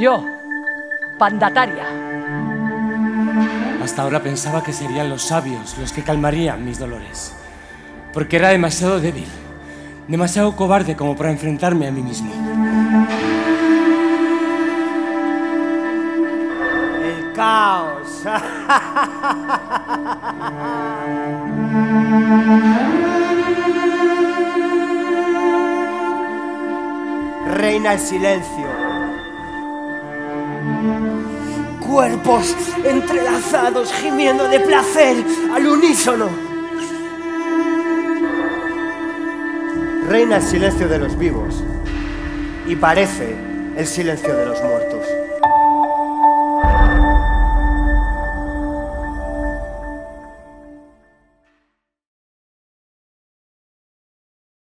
Yo, Pandataria. Hasta ahora pensaba que serían los sabios los que calmarían mis dolores, porque era demasiado débil, demasiado cobarde como para enfrentarme a mí mismo. El caos. Reina el silencio. Cuerpos entrelazados gimiendo de placer al unísono. Reina el silencio de los vivos y parece el silencio de los muertos.